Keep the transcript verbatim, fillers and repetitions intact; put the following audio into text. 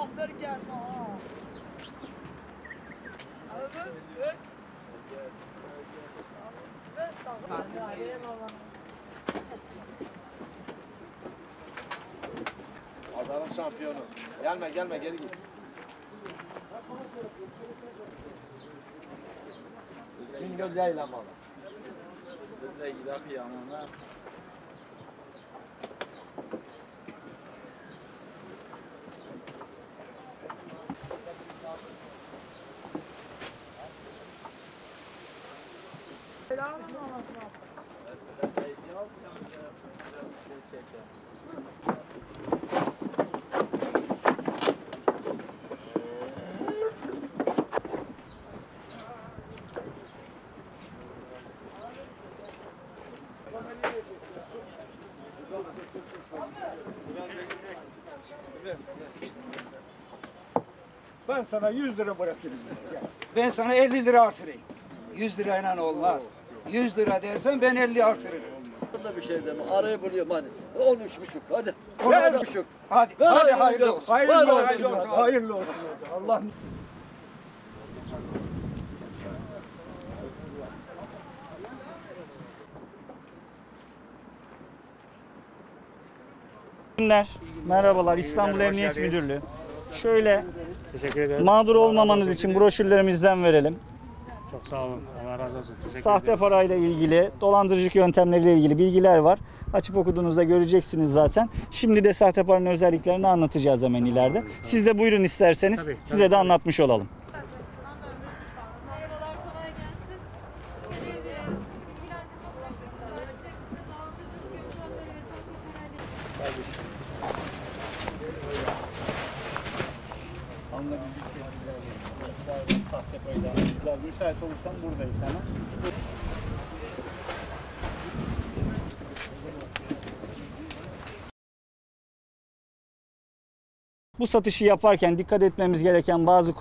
Pazarın şampiyonu. Gelme gelme geri git. Bingöl yaylamalı. Biz de gidelim yanına. Ben sana yüz lira bırakırım. Ben sana elli lira artırayım. yüz lirayla olmaz. yüz lira dersen ben elli artırırım. Bunda bir şey deme. Arayı buluyorum hadi. on üç buçuk hadi. Ver. on üç buçuk. Hadi, Ver hadi hayırlı hayırlı olsun. olsun. Hayırlı Hayırlı olsun. olsun. Hayırlı olsun. Hayırlı olsun. Allah Günler. Merhabalar, İstanbul Emniyet Müdürlüğü. Şöyle Teşekkür ederim. mağdur olmamanız için broşürlerimizden verelim. Çok sağ olun. Allah razı olsun. Teşekkür Sahte ederiz. parayla ilgili, dolandırıcılık yöntemleriyle ilgili bilgiler var. Açıp okuduğunuzda göreceksiniz zaten. Şimdi de sahte paranın özelliklerini anlatacağız hemen ileride. Siz de buyurun isterseniz Tabii, tabii, size de tabii. anlatmış olalım. Merhabalar, kolay gelsin. Belediye bilgilendirme programı içerisinde dolandırıcılık yöntemleri ve sahte parayla Sahte parayla müsait olursan buradayız hemen. Bu satışı yaparken dikkat etmemiz gereken bazı